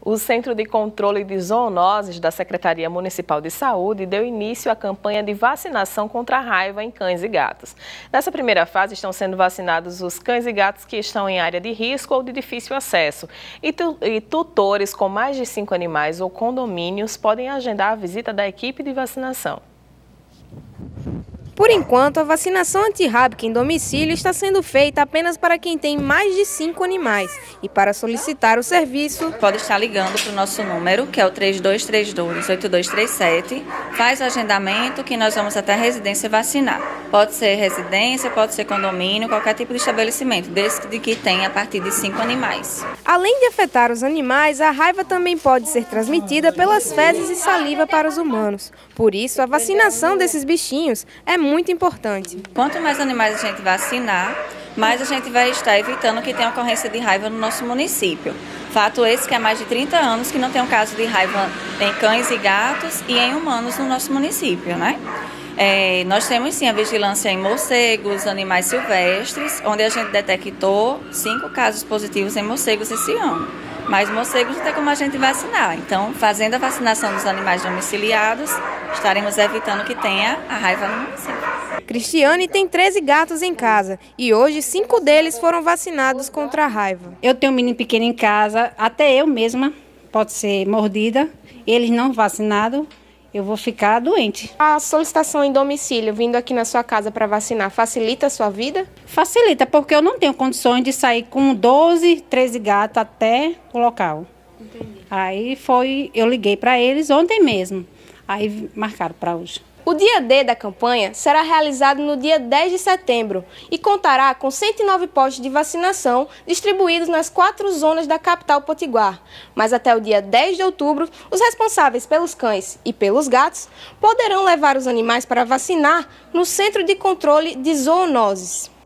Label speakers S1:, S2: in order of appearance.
S1: O Centro de Controle de Zoonoses da Secretaria Municipal de Saúde deu início à campanha de vacinação contra a raiva em cães e gatos. Nessa primeira fase estão sendo vacinados os cães e gatos que estão em área de risco ou de difícil acesso. E tutores com mais de 5 animais ou condomínios podem agendar a visita da equipe de vacinação.
S2: Por enquanto, a vacinação antirrábica em domicílio está sendo feita apenas para quem tem mais de 5 animais. E para solicitar o serviço,
S3: pode estar ligando para o nosso número, que é o 3232-8237. Faz o agendamento que nós vamos até a residência vacinar. Pode ser residência, pode ser condomínio, qualquer tipo de estabelecimento, desde que tenha a partir de 5 animais.
S2: Além de afetar os animais, a raiva também pode ser transmitida pelas fezes e saliva para os humanos. Por isso, a vacinação desses bichinhos é muito importante.
S3: Quanto mais animais a gente vacinar, mais a gente vai estar evitando que tenha ocorrência de raiva no nosso município. Fato esse que há mais de 30 anos que não tem um caso de raiva em cães e gatos e em humanos no nosso município, né? Nós temos sim a vigilância em morcegos, animais silvestres, onde a gente detectou 5 casos positivos em morcegos esse ano. Mas morcegos não tem como a gente vacinar. Então, fazendo a vacinação dos animais domiciliados, estaremos evitando que tenha a raiva no município.
S2: Cristiane tem 13 gatos em casa e hoje 5 deles foram vacinados contra a raiva.
S4: Eu tenho um menino pequeno em casa, até eu mesma pode ser mordida, eles não vacinados, eu vou ficar doente.
S2: A solicitação em domicílio, vindo aqui na sua casa para vacinar, facilita a sua vida?
S4: Facilita, porque eu não tenho condições de sair com 12, 13 gatos até o local. Entendi. Aí eu liguei para eles ontem mesmo, aí marcaram para hoje.
S2: O dia D da campanha será realizado no dia 10 de setembro e contará com 109 postos de vacinação distribuídos nas 4 zonas da capital potiguar. Mas até o dia 10 de outubro, os responsáveis pelos cães e pelos gatos poderão levar os animais para vacinar no Centro de Controle de Zoonoses.